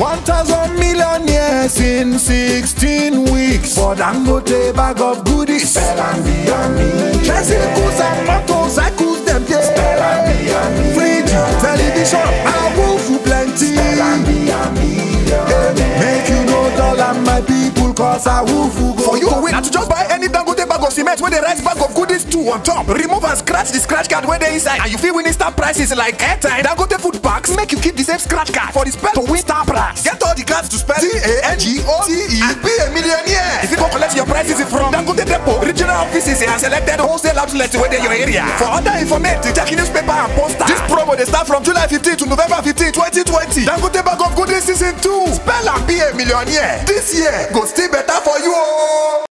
1,000 millionaires in 16 weeks. For Dangote bag of goodies. Spell and be on me. Tricycles and motorcycles, them yeah. Spell and be on me. Fridge, television, and wolf plenty. Spell and be on me. Make you know dollar my people, cause I wolf go. For you to win, to just buy any Dangote bag of cement with the right bag of goodies too on top. Remove and scratch the scratch card where they inside, and you feel winning star prices like airtime. Dangote food packs make you keep the same scratch card for the spell to win star prize. Get all the cards to spell Dangote and be a millionaire. If you go collect your prizes from Dangote depot, regional offices and selected wholesale outlets within your area. For other information, check newspaper and poster. This promo they start from July 15 to November 15, 2020. Dangote bag of goodies season 2. Spell and be a millionaire. This year go still better for you.